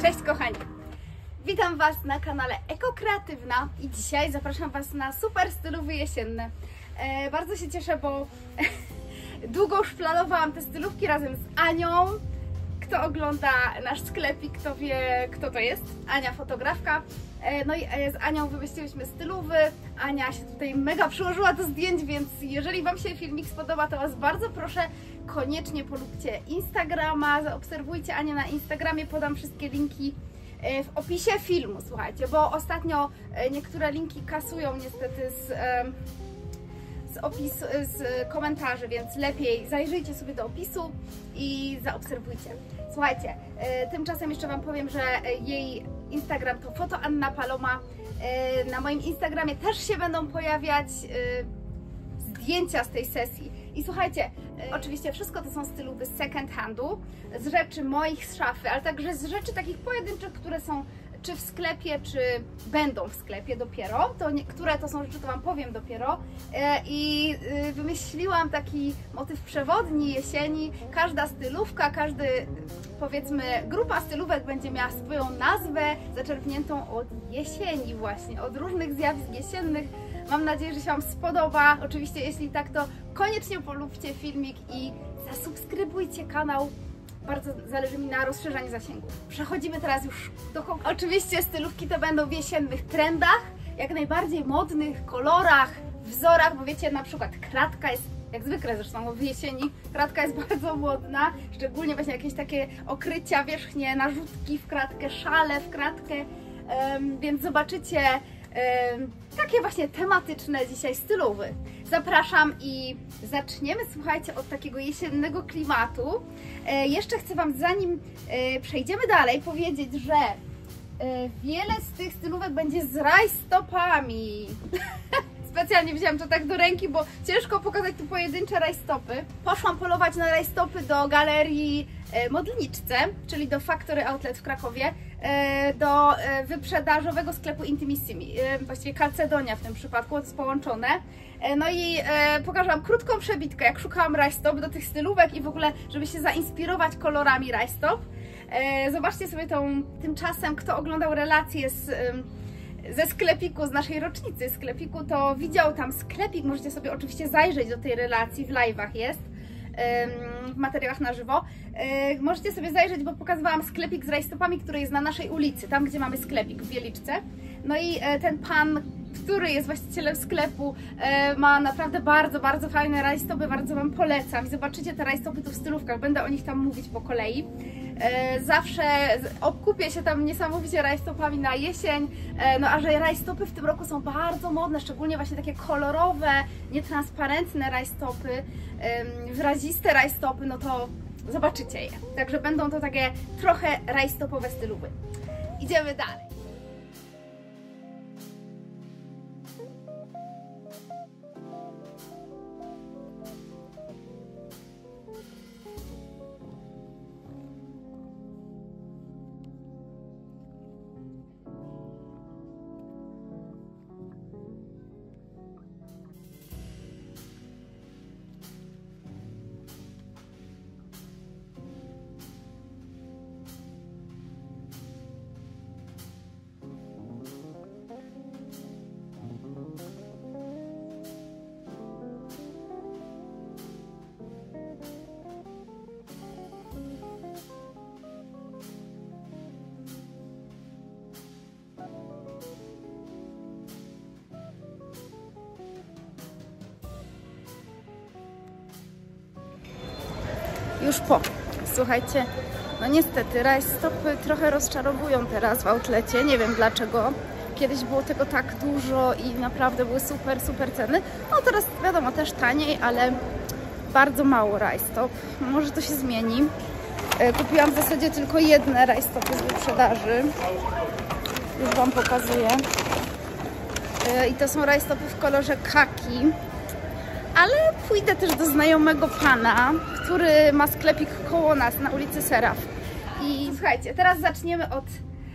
Cześć kochani! Witam Was na kanale Ekokreatywna i dzisiaj zapraszam Was na super stylowy jesienny. Bardzo się cieszę, bo długo już planowałam te stylówki razem z Anią. Kto ogląda nasz sklepik, kto wie, kto to jest. Ania, fotografka. No i z Anią wymyśliłyśmy stylowy. Ania się tutaj mega przyłożyła do zdjęć, więc jeżeli Wam się filmik spodoba, to Was bardzo proszę, koniecznie polubcie Instagrama, zaobserwujcie Anię na Instagramie, podam wszystkie linki w opisie filmu, słuchajcie, bo ostatnio niektóre linki kasują niestety z komentarzy, więc lepiej zajrzyjcie sobie do opisu i zaobserwujcie. Słuchajcie, tymczasem jeszcze Wam powiem, że jej Instagram to Foto Anna Paloma. Na moim Instagramie też się będą pojawiać zdjęcia z tej sesji. I słuchajcie, oczywiście wszystko to są stylowy z second handu, z rzeczy moich z szafy, ale także z rzeczy takich pojedynczych, które są czy w sklepie, czy będą w sklepie dopiero. To niektóre to są rzeczy, to Wam powiem dopiero. I wymyśliłam taki motyw przewodni jesieni. Każda stylówka, powiedzmy grupa stylówek będzie miała swoją nazwę zaczerpniętą od jesieni właśnie, od różnych zjawisk jesiennych. Mam nadzieję, że się Wam spodoba. Oczywiście jeśli tak, to koniecznie polubcie filmik i zasubskrybujcie kanał. Bardzo zależy mi na rozszerzaniu zasięgu. Przechodzimy teraz już do końca. Oczywiście stylówki to będą w jesiennych trendach, jak najbardziej modnych, kolorach, wzorach, bo wiecie, na przykład kratka jest, jak zwykle zresztą w jesieni, kratka jest bardzo modna, szczególnie właśnie jakieś takie okrycia wierzchnie, narzutki w kratkę, szale w kratkę, więc zobaczycie takie właśnie tematyczne dzisiaj stylowy. Zapraszam i zaczniemy, słuchajcie, od takiego jesiennego klimatu. Jeszcze chcę Wam, zanim przejdziemy dalej, powiedzieć, że wiele z tych stylówek będzie z rajstopami. Specjalnie wziąłam to tak do ręki, bo ciężko pokazać tu pojedyncze rajstopy. Poszłam polować na rajstopy do galerii Modlniczce, czyli do Factory Outlet w Krakowie, do wyprzedażowego sklepu Intimissimi, właściwie Calcedonia w tym przypadku, to jest połączone. No i pokażę Wam krótką przebitkę, jak szukałam rajstop do tych stylówek i w ogóle, żeby się zainspirować kolorami rajstop. Zobaczcie sobie tymczasem, kto oglądał relację ze sklepiku, z naszej rocznicy sklepiku, to widział tam sklepik, możecie sobie oczywiście zajrzeć do tej relacji, w live'ach jest, w materiałach na żywo. Możecie sobie zajrzeć, bo pokazywałam sklepik z rajstopami, który jest na naszej ulicy, tam gdzie mamy sklepik w Wieliczce. No i ten pan, który jest właścicielem sklepu, ma naprawdę bardzo, bardzo fajne rajstopy, bardzo Wam polecam. I zobaczycie te rajstopy tu w stylówkach, będę o nich tam mówić po kolei. Zawsze obkupię się tam niesamowicie rajstopami na jesień, no a że rajstopy w tym roku są bardzo modne, szczególnie właśnie takie kolorowe, nietransparentne rajstopy, wyraziste rajstopy, no to zobaczycie je. Także będą to takie trochę rajstopowe stylowy. Idziemy dalej. Już po. Słuchajcie, no niestety rajstopy trochę rozczarowują teraz w outlecie, nie wiem dlaczego. Kiedyś było tego tak dużo i naprawdę były super, super ceny. No teraz wiadomo, też taniej, ale bardzo mało rajstop. Może to się zmieni. Kupiłam w zasadzie tylko jedne rajstopy z wyprzedaży. Już Wam pokazuję. I to są rajstopy w kolorze kaki. Ale pójdę też do znajomego pana, który ma sklepik koło nas na ulicy Seraf. I słuchajcie, teraz zaczniemy od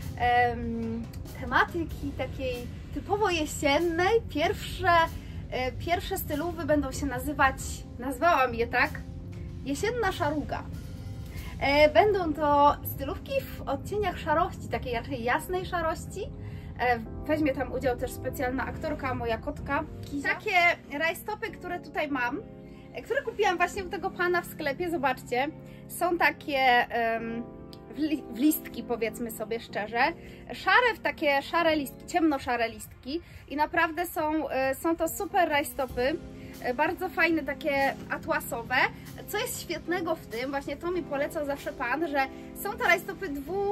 tematyki takiej typowo jesiennej. Pierwsze stylówy będą się nazywać, nazwałam je tak, jesienna szaruga. Będą to stylówki w odcieniach szarości, takiej raczej jasnej szarości. Weźmie tam udział też specjalna aktorka, moja kotka Kizia. Takie rajstopy, które tutaj mam, które kupiłam właśnie u tego pana w sklepie, zobaczcie, są takie w listki, powiedzmy sobie szczerze, szare, w takie szare listki, ciemnoszare listki i naprawdę są to super rajstopy, bardzo fajne, takie atłasowe. Co jest świetnego w tym, właśnie to mi polecał zawsze pan, że są to rajstopy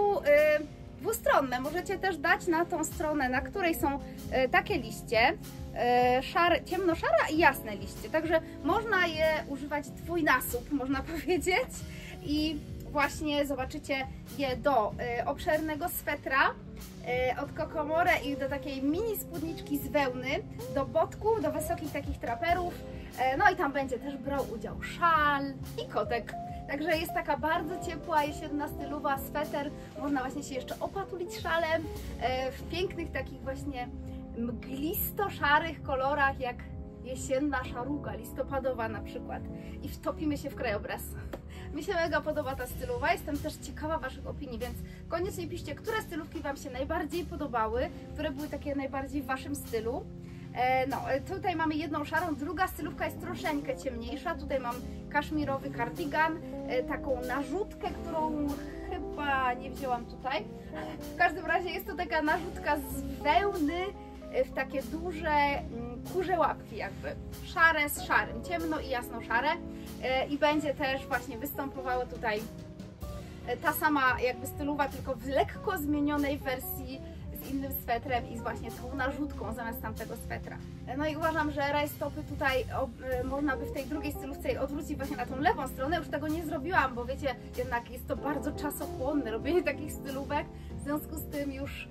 dwustronne. Możecie też dać na tą stronę, na której są takie liście, ciemnoszare i jasne liście, także można je używać dwójnasób, można powiedzieć. I właśnie zobaczycie je do obszernego swetra od Cocomore i do takiej mini spódniczki z wełny, do botków, do wysokich takich traperów, no i tam będzie też brał udział szal i kotek. Także jest taka bardzo ciepła jesienna stylowa, sweter, można właśnie się jeszcze opatulić szalem w pięknych takich właśnie mglisto-szarych kolorach jak jesienna szaruga, listopadowa na przykład, i wtopimy się w krajobraz. Mi się mega podoba ta stylowa, jestem też ciekawa Waszych opinii, więc koniecznie piszcie, które stylówki Wam się najbardziej podobały, które były takie najbardziej w Waszym stylu. No, tutaj mamy jedną szarą, druga stylówka jest troszeczkę ciemniejsza, tutaj mam kaszmirowy kardigan, taką narzutkę, którą chyba nie wzięłam tutaj. W każdym razie jest to taka narzutka z wełny, w takie duże kurze łapki jakby, szare z szarym, ciemno i jasno szare, i będzie też właśnie występowała tutaj ta sama jakby stylowa, tylko w lekko zmienionej wersji z innym swetrem i z właśnie tą narzutką zamiast tamtego swetra. No i uważam, że rajstopy tutaj można by w tej drugiej stylówce odwrócić właśnie na tą lewą stronę. Już tego nie zrobiłam, bo wiecie, jednak jest to bardzo czasochłonne robienie takich stylówek, w związku z tym już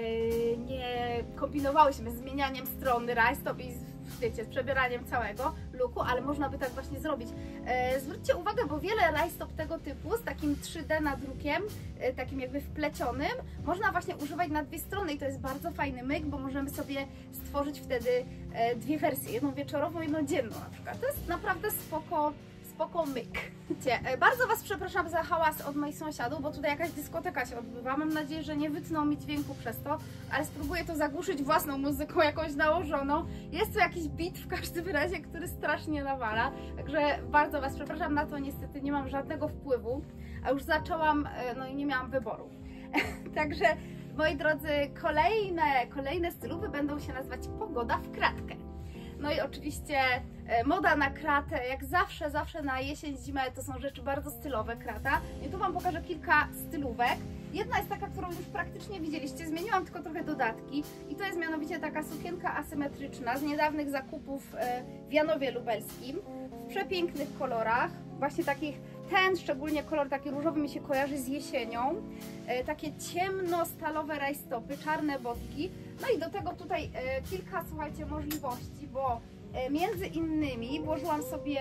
nie kombinowałyśmy z zmienianiem strony rajstop i wiecie, z przebieraniem całego looku, ale można by tak właśnie zrobić. Zwróćcie uwagę, bo wiele rajstop tego typu z takim 3D nadrukiem, takim jakby wplecionym, można właśnie używać na dwie strony i to jest bardzo fajny myk, bo możemy sobie stworzyć wtedy dwie wersje, jedną wieczorową, jedną dzienną na przykład. To jest naprawdę spoko myk. Bardzo Was przepraszam za hałas od moich sąsiadów, bo tutaj jakaś dyskoteka się odbywa. Mam nadzieję, że nie wytną mi dźwięku przez to, ale spróbuję to zagłuszyć własną muzyką jakąś nałożoną. Jest tu jakiś beat w każdym razie, który strasznie nawala, także bardzo Was przepraszam, na to niestety nie mam żadnego wpływu, a już zaczęłam, no i nie miałam wyboru. Także moi drodzy, kolejne stylówy będą się nazywać Pogoda w kratkę. No i oczywiście moda na kratę, jak zawsze na jesień, zimę to są rzeczy bardzo stylowe, krata. I tu Wam pokażę kilka stylówek. Jedna jest taka, którą już praktycznie widzieliście, zmieniłam tylko trochę dodatki i to jest mianowicie taka sukienka asymetryczna z niedawnych zakupów w Janowie Lubelskim, w przepięknych kolorach, właśnie takich, ten szczególnie kolor taki różowy mi się kojarzy z jesienią, takie ciemno-stalowe rajstopy, czarne botki, no i do tego tutaj kilka, słuchajcie, możliwości, bo między innymi włożyłam sobie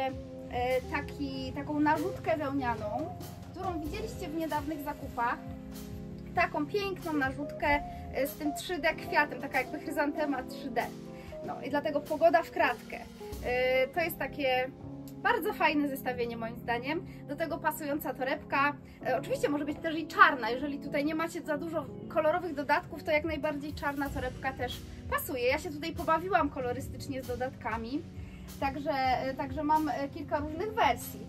taką narzutkę wełnianą, którą widzieliście w niedawnych zakupach, taką piękną narzutkę z tym 3D kwiatem, taka jakby chryzantema 3D. No i dlatego Pogoda w kratkę. To jest takie bardzo fajne zestawienie moim zdaniem. Do tego pasująca torebka. Oczywiście może być też i czarna. Jeżeli tutaj nie macie za dużo kolorowych dodatków, to jak najbardziej czarna torebka też pasuje. Ja się tutaj pobawiłam kolorystycznie z dodatkami. Także mam kilka różnych wersji.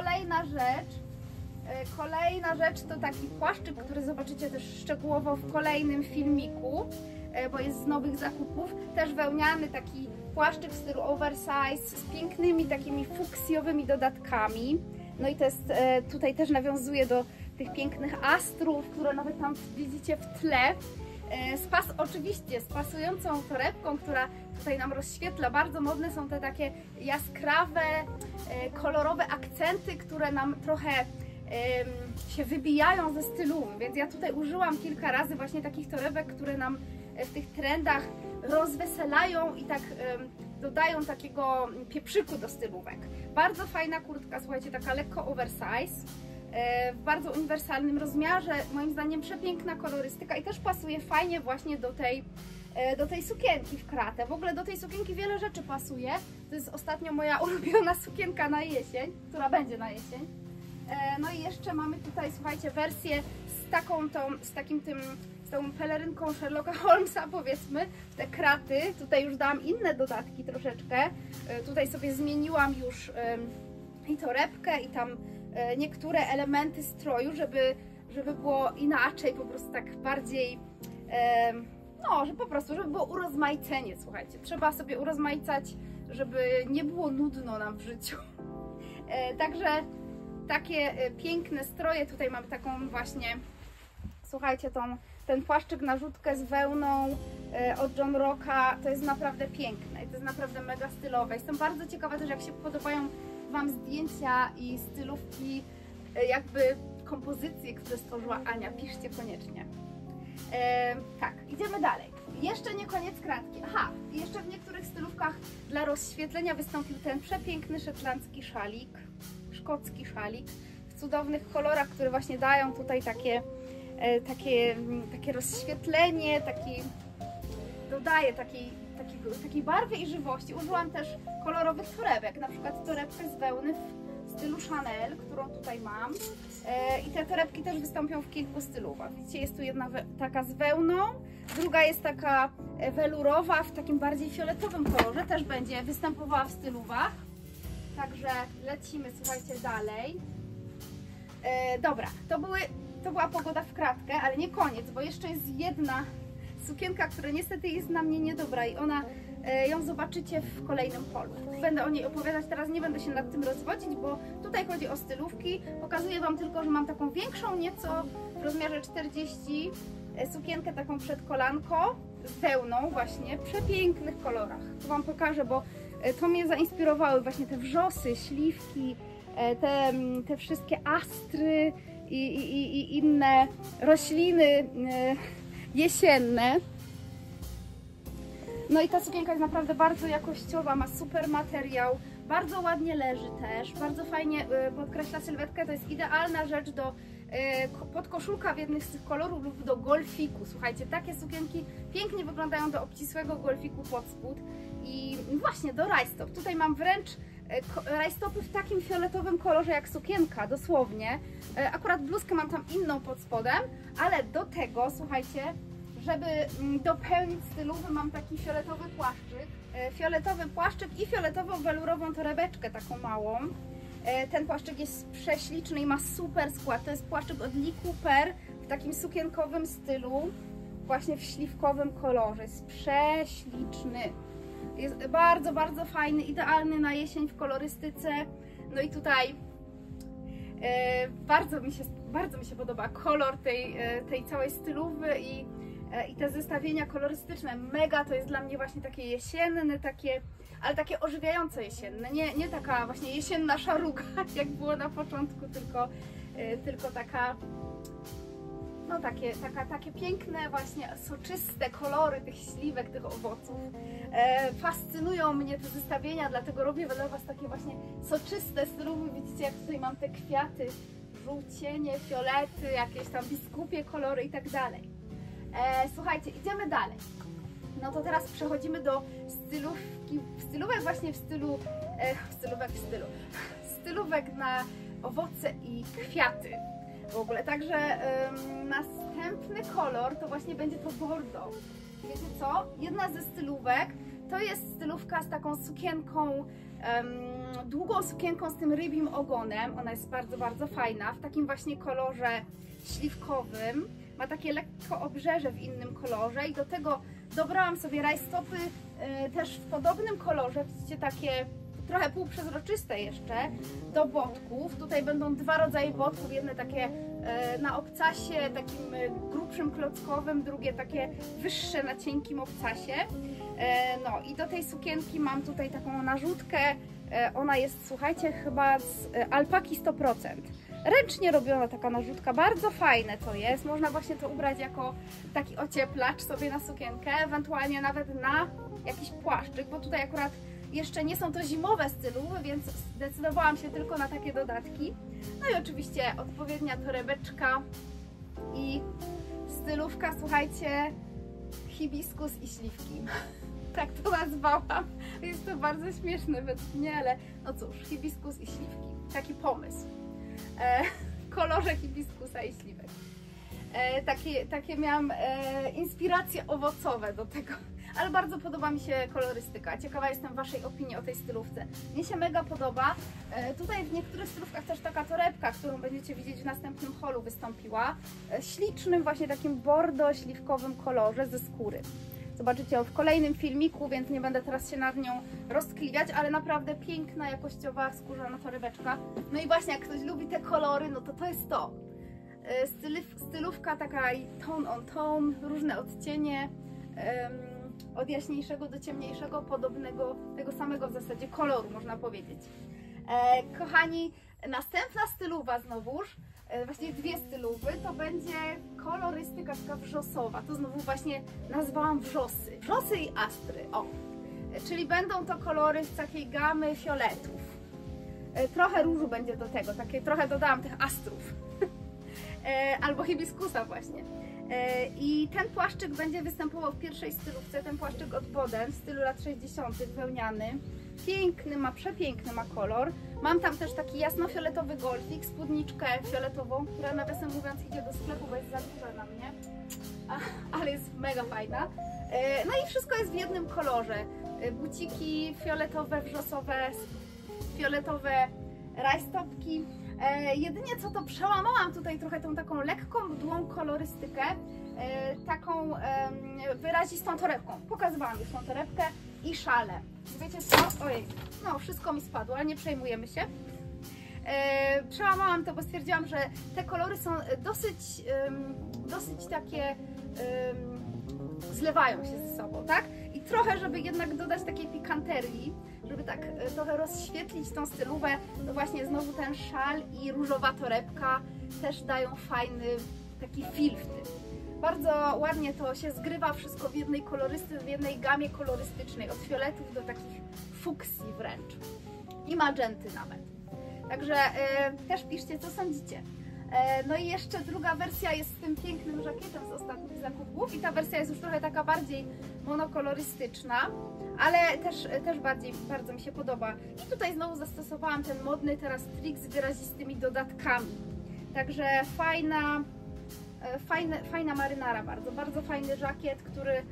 Kolejna rzecz to taki płaszczyk, który zobaczycie też szczegółowo w kolejnym filmiku, bo jest z nowych zakupów. Też wełniany taki płaszczyk w stylu oversize z pięknymi takimi fuksjowymi dodatkami. No i to jest, tutaj też nawiązuje do tych pięknych astrów, które nawet tam widzicie w tle. Oczywiście z pasującą torebką, która tutaj nam rozświetla. Bardzo modne są te takie jaskrawe, kolorowe akcenty, które nam trochę się wybijają ze stylu, więc ja tutaj użyłam kilka razy właśnie takich torebek, które nam w tych trendach rozweselają i tak dodają takiego pieprzyku do stylówek. Bardzo fajna kurtka, słuchajcie, taka lekko oversize, w bardzo uniwersalnym rozmiarze, moim zdaniem przepiękna kolorystyka i też pasuje fajnie właśnie do tej sukienki w kratę. W ogóle do tej sukienki wiele rzeczy pasuje. To jest ostatnio moja ulubiona sukienka na jesień, która będzie na jesień. No i jeszcze mamy tutaj, słuchajcie, wersję z tą pelerynką Sherlocka Holmesa, powiedzmy, te kraty. Tutaj już dałam inne dodatki troszeczkę. Tutaj sobie zmieniłam już i torebkę, i tam niektóre elementy stroju, żeby było inaczej, po prostu tak bardziej, no, że po prostu, żeby było urozmaicenie, słuchajcie. Trzeba sobie urozmaicać, żeby nie było nudno nam w życiu. Także takie piękne stroje. Tutaj mamy taką właśnie, słuchajcie, ten płaszczyk na rzutkę z wełną od John Rocka. To jest naprawdę piękne i to jest naprawdę mega stylowe. Jestem bardzo ciekawa też, jak się podobają Wam zdjęcia i stylówki, jakby kompozycje, które stworzyła Ania. Piszcie koniecznie. Tak, idziemy dalej. Jeszcze nie koniec kratki. Aha, jeszcze w niektórych stylówkach dla rozświetlenia wystąpił ten przepiękny szetlandzki szalik, szkocki szalik w cudownych kolorach, które właśnie dają tutaj takie rozświetlenie, dodaje takiej barwy i żywości. Użyłam też kolorowych torebek, na przykład torebkę z wełny w stylu Chanel, którą tutaj mam. I te torebki też wystąpią w kilku stylówach. Widzicie, jest tu jedna taka z wełną, druga jest taka welurowa w takim bardziej fioletowym kolorze, też będzie występowała w stylówach. Także lecimy, słuchajcie, dalej. Dobra, to była pogoda w kratkę, ale nie koniec, bo jeszcze jest jedna sukienka, która niestety jest na mnie niedobra i ją zobaczycie w kolejnym polu. Będę o niej opowiadać, teraz nie będę się nad tym rozwodzić, bo tutaj chodzi o stylówki. Pokazuję Wam tylko, że mam taką większą nieco w rozmiarze 40 sukienkę taką przed kolanko z wełną właśnie, w przepięknych kolorach. To Wam pokażę, bo to mnie zainspirowały właśnie te wrzosy, śliwki, te wszystkie astry i inne rośliny jesienne. No i ta sukienka jest naprawdę bardzo jakościowa, ma super materiał, bardzo ładnie leży też, bardzo fajnie podkreśla sylwetkę. To jest idealna rzecz do podkoszulka w jednym z tych kolorów lub do golfiku. Słuchajcie, takie sukienki pięknie wyglądają do obcisłego golfiku pod spód i właśnie do rajstop. Tutaj mam wręcz rajstopy w takim fioletowym kolorze jak sukienka, dosłownie. Akurat bluzkę mam tam inną pod spodem, ale do tego, słuchajcie, żeby dopełnić stylówę, mam taki fioletowy płaszczyk i fioletową welurową torebeczkę, taką małą. Ten płaszczyk jest prześliczny i ma super skład. To jest płaszczyk od Lee Cooper w takim sukienkowym stylu, właśnie w śliwkowym kolorze. Jest prześliczny. Jest bardzo, bardzo fajny, idealny na jesień w kolorystyce. No i tutaj bardzo mi się podoba kolor tej całej stylówy i te zestawienia kolorystyczne. Mega, to jest dla mnie właśnie takie jesienne, ale takie ożywiające jesienne. Nie taka właśnie jesienna szaruga, jak było na początku, tylko taka, no takie piękne właśnie soczyste kolory tych śliwek, tych owoców. Fascynują mnie te zestawienia, dlatego robię dla Was takie właśnie soczyste stylówy. Widzicie, jak tutaj mam te kwiaty, żółcienie, fiolety, jakieś tam biskupie kolory i tak dalej. Słuchajcie, idziemy dalej. No to teraz przechodzimy do stylówek właśnie w stylu, stylówek na owoce i kwiaty w ogóle. Także następny kolor to właśnie będzie to bordeaux. Wiecie co? Jedna ze stylówek to jest stylówka z taką sukienką, długą sukienką z tym rybim ogonem. Ona jest bardzo, bardzo fajna, w takim właśnie kolorze śliwkowym. Ma takie lekko obrzeże w innym kolorze i do tego dobrałam sobie rajstopy też w podobnym kolorze. Widzicie, takie trochę półprzezroczyste jeszcze do botków. Tutaj będą dwa rodzaje botków, jedne takie na obcasie, takim grubszym klockowym, drugie takie wyższe na cienkim obcasie. No i do tej sukienki mam tutaj taką narzutkę. Ona jest, słuchajcie, chyba z alpaki 100%. Ręcznie robiona taka narzutka, bardzo fajne to jest. Można właśnie to ubrać jako taki ocieplacz sobie na sukienkę, ewentualnie nawet na jakiś płaszczyk, bo tutaj akurat jeszcze nie są to zimowe stylowe, więc zdecydowałam się tylko na takie dodatki. No i oczywiście odpowiednia torebeczka i stylówka, słuchajcie, hibiskus i śliwki. Tak to nazwałam. Jest to bardzo śmieszne według mnie, ale no cóż, hibiskus i śliwki. Taki pomysł. w kolorze hibiskusa i śliwek. Takie miałam inspiracje owocowe do tego, ale bardzo podoba mi się kolorystyka. Ciekawa jestem Waszej opinii o tej stylówce. Mnie się mega podoba. Tutaj w niektórych stylówkach też taka torebka, którą będziecie widzieć w następnym holu, wystąpiła. Ślicznym właśnie takim bordo-śliwkowym kolorze ze skóry. Zobaczycie ją w kolejnym filmiku, więc nie będę teraz się nad nią roztkliwiać, ale naprawdę piękna, jakościowa, skórzana torebeczka. No i właśnie, jak ktoś lubi te kolory, no to jest to. Stylówka taka tone on tone, różne odcienie, od jaśniejszego do ciemniejszego, podobnego, tego samego w zasadzie koloru, można powiedzieć. Kochani, następna styluwa znowuż, właśnie dwie styluwy, to będzie kolorystyka taka wrzosowa. To znowu właśnie nazwałam wrzosy. Wrzosy i astry, o. Czyli będą to kolory z takiej gamy fioletów. Trochę różu będzie do tego, trochę dodałam tych astrów. Albo hibiskusa właśnie. I ten płaszczyk będzie występował w pierwszej stylówce, ten płaszczyk od Boden w stylu lat 60. wełniany. Piękny, przepiękny ma kolor. Mam tam też taki jasnofioletowy golfik, spódniczkę fioletową, która nawiasem mówiąc idzie do sklepu, bo jest za duża na mnie. Ale jest mega fajna. No i wszystko jest w jednym kolorze. Buciki fioletowe, wrzosowe, fioletowe rajstopki. Jedynie co to przełamałam tutaj trochę tą taką lekką mdłą kolorystykę, taką wyrazistą torebką. Pokazywałam już tą torebkę i szale. Wiecie co? Ojej, no wszystko mi spadło, ale nie przejmujemy się. Przełamałam to, bo stwierdziłam, że te kolory są dosyć takie, zlewają się ze sobą, tak? I trochę, żeby jednak dodać takiej pikanterii, żeby tak trochę rozświetlić tą stylówę, to właśnie znowu ten szal i różowa torebka też dają fajny taki feel w tym. Bardzo ładnie to się zgrywa wszystko w jednej w jednej gamie kolorystycznej, od fioletów do takich fuksji wręcz i magenty nawet. Także też piszcie, co sądzicie. No i jeszcze druga wersja jest z tym pięknym żakietem z ostatnich zakupów i ta wersja jest już trochę taka bardziej monokolorystyczna, ale też bardzo mi się podoba. I tutaj znowu zastosowałam ten modny teraz trik z wyrazistymi dodatkami. Także fajna marynara, bardzo fajny żakiet, który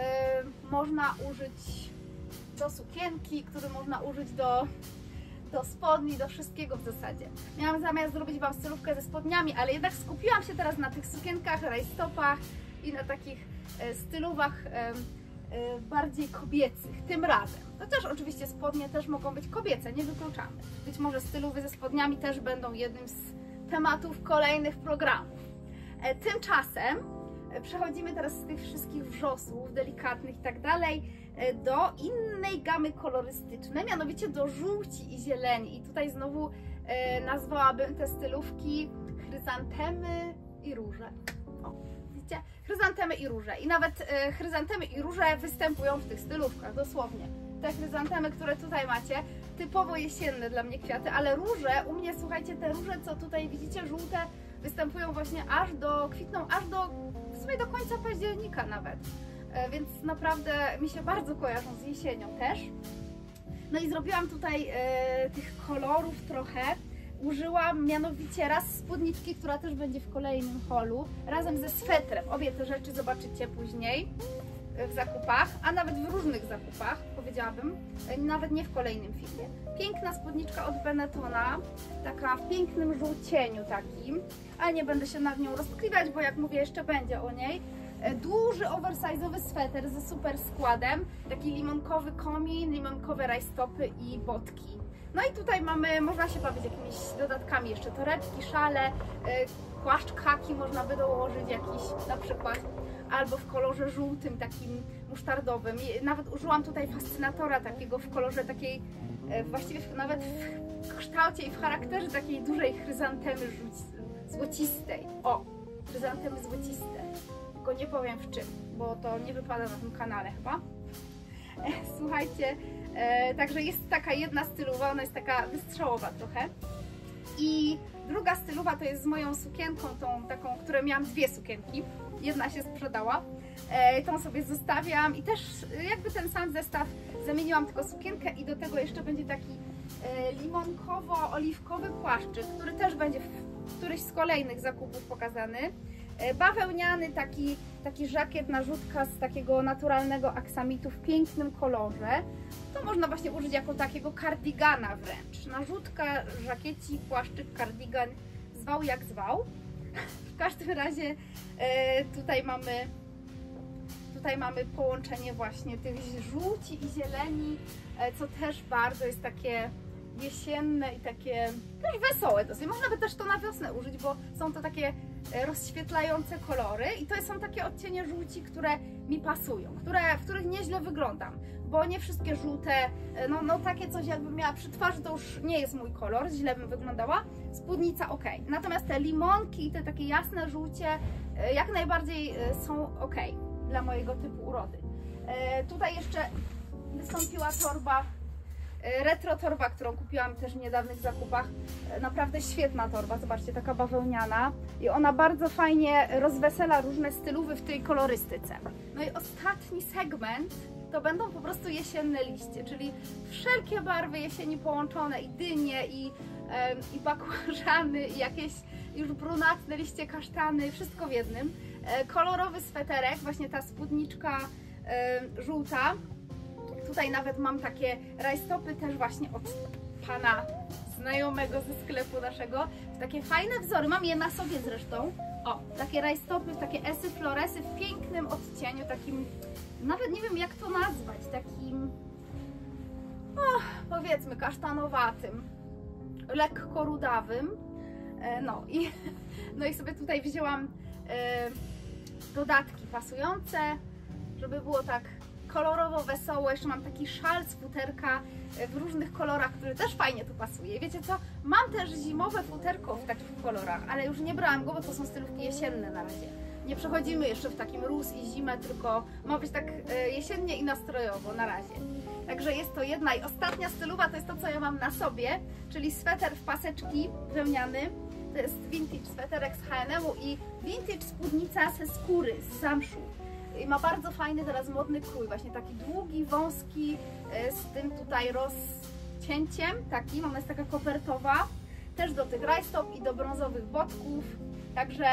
można użyć do sukienki, który można użyć do spodni, do wszystkiego w zasadzie. Miałam zamiar zrobić Wam stylówkę ze spodniami, ale jednak skupiłam się teraz na tych sukienkach, rajstopach i na takich stylówach bardziej kobiecych, tym razem. Chociaż oczywiście spodnie też mogą być kobiece, nie wykluczamy. Być może stylowy ze spodniami też będą jednym z tematów kolejnych programów. Tymczasem przechodzimy teraz z tych wszystkich wrzosów delikatnych i tak dalej do innej gamy kolorystycznej, mianowicie do żółci i zieleni. I tutaj znowu nazwałabym te stylówki chryzantemy i róże. O, widzicie? Chryzantemy i róże. I nawet chryzantemy i róże występują w tych stylówkach, dosłownie. Te chryzantemy, które tutaj macie, typowo jesienne dla mnie kwiaty, ale róże, u mnie, słuchajcie, te róże, co tutaj widzicie, żółte, występują właśnie kwitną aż w sumie do końca października nawet. Więc naprawdę mi się bardzo kojarzą z jesienią też. No i zrobiłam tutaj tych kolorów trochę. Użyłam mianowicie raz spódniczki, która też będzie w kolejnym holu, razem ze swetrem. Obie te rzeczy zobaczycie później w zakupach, a nawet w różnych zakupach, powiedziałabym, nawet nie w kolejnym filmie. Piękna spódniczka od Benettona, taka w pięknym żółcieniu takim, ale nie będę się nad nią roztkliwiać, bo jak mówię, jeszcze będzie o niej. Duży, oversize'owy sweter ze super składem, taki limonkowy komin, limonkowe rajstopy i botki. No i tutaj można się bawić jakimiś dodatkami, jeszcze torebki, szale, płaszcz khaki można by dołożyć jakiś na przykład, albo w kolorze żółtym, takim musztardowym. Nawet użyłam tutaj fascynatora takiego w kolorze takiej, właściwie nawet w kształcie i w charakterze takiej dużej chryzantemy złocistej. O, chryzantemy złociste. Tylko nie powiem w czym, bo to nie wypada na tym kanale chyba. Słuchajcie, także jest taka jedna stylowa, ona jest taka wystrzałowa trochę. I druga stylowa to jest z moją sukienką, tą taką, której miałam dwie sukienki. Jedna się sprzedała, tą sobie zostawiam i też jakby ten sam zestaw zamieniłam tylko sukienkę i do tego jeszcze będzie taki limonkowo-oliwkowy płaszczyk, który też będzie w któryś z kolejnych zakupów pokazany. Bawełniany taki żakiet, narzutka z takiego naturalnego aksamitu w pięknym kolorze. To można właśnie użyć jako takiego kardigana wręcz. Narzutka, żakieci, płaszczyk, kardigan, zwał jak zwał. W każdym razie tutaj mamy połączenie właśnie tych żółci i zieleni, co też bardzo jest takie jesienne i takie też wesołe dosyć. Można by też to na wiosnę użyć, bo są to takie rozświetlające kolory i to są takie odcienie żółci, które mi pasują, w których nieźle wyglądam, bo nie wszystkie żółte, no takie coś jakbym miała przy twarzy, to już nie jest mój kolor, źle bym wyglądała. Spódnica ok, natomiast te limonki i te takie jasne żółcie jak najbardziej są ok dla mojego typu urody. Tutaj jeszcze wystąpiła torba, retro torba, którą kupiłam też w niedawnych zakupach. Naprawdę świetna torba, zobaczcie, taka bawełniana i ona bardzo fajnie rozwesela różne stylówy w tej kolorystyce. No i ostatni segment to będą po prostu jesienne liście, czyli wszelkie barwy jesieni połączone, i dynie, i bakłażany, i jakieś już brunatne liście kasztany, wszystko w jednym. Kolorowy sweterek, właśnie ta spódniczka żółta. Tutaj nawet mam takie rajstopy też właśnie od pana znajomego ze sklepu naszego. Takie fajne wzory, mam je na sobie zresztą. O, takie rajstopy, takie esy, floresy w pięknym odcieniu, takim, nawet nie wiem jak to nazwać, takim, powiedzmy kasztanowatym, lekko rudawym. No i sobie tutaj wzięłam dodatki pasujące, żeby było tak kolorowo, wesoło. Jeszcze mam taki szal z futerka w różnych kolorach, który też fajnie tu pasuje. Wiecie co? Mam też zimowe futerko w takich kolorach, ale już nie brałam go, bo to są stylówki jesienne na razie. Nie przechodzimy jeszcze w takim mróz i zimę, tylko ma być tak jesiennie i nastrojowo na razie. Także jest to jedna i ostatnia stylowa, to jest to, co ja mam na sobie, czyli sweter w paseczki wełniany. To jest vintage sweterek z H&M-u i vintage spódnica ze skóry, z zamszu. I ma bardzo fajny teraz modny krój, właśnie taki długi, wąski, z tym tutaj rozcięciem takim, ona jest taka kopertowa, też do tych rajstop i do brązowych botków, także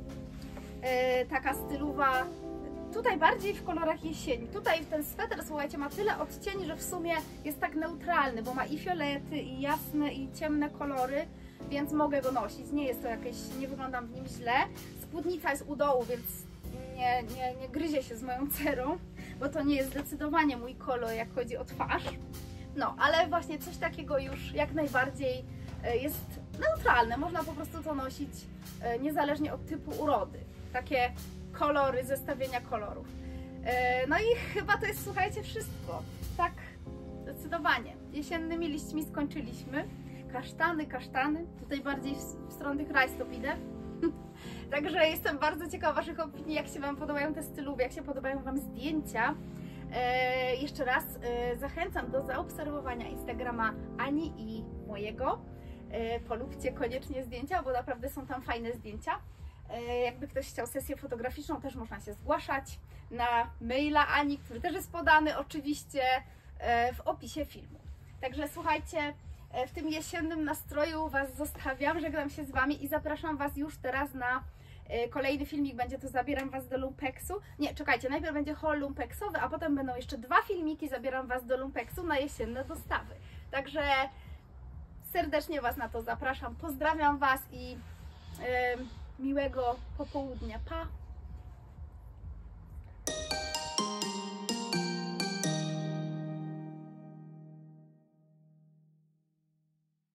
taka stylowa, tutaj bardziej w kolorach jesieni. Tutaj ten sweter, słuchajcie, ma tyle odcieni, że w sumie jest tak neutralny, bo ma i fiolety, i jasne, i ciemne kolory, więc mogę go nosić, nie jest to jakieś, nie wyglądam w nim źle. Spódnica jest u dołu, więc nie gryzie się z moją cerą, bo to nie jest zdecydowanie mój kolor, jak chodzi o twarz. No, ale właśnie coś takiego już jak najbardziej jest neutralne, można po prostu to nosić niezależnie od typu urody. Takie kolory, zestawienia kolorów. No i chyba to jest, słuchajcie, wszystko. Tak, zdecydowanie. Jesiennymi liśćmi skończyliśmy. Kasztany. Tutaj bardziej w stronę tych rajstop idę. Także jestem bardzo ciekawa Waszych opinii, jak się Wam podobają te stylówy, jak się podobają Wam zdjęcia. Jeszcze raz zachęcam do zaobserwowania Instagrama Ani i mojego. Polubcie koniecznie zdjęcia, bo naprawdę są tam fajne zdjęcia. Jakby ktoś chciał sesję fotograficzną, też można się zgłaszać na maila Ani, który też jest podany oczywiście w opisie filmu. Także słuchajcie, w tym jesiennym nastroju Was zostawiam, żegnam się z Wami i zapraszam Was już teraz na kolejny filmik, będzie to Zabieram Was do Lumpeksu. Nie, czekajcie, najpierw będzie haul lumpeksowy, a potem będą jeszcze 2 filmiki Zabieram Was do Lumpeksu na jesienne dostawy. Także serdecznie Was na to zapraszam, pozdrawiam Was i miłego popołudnia. Pa!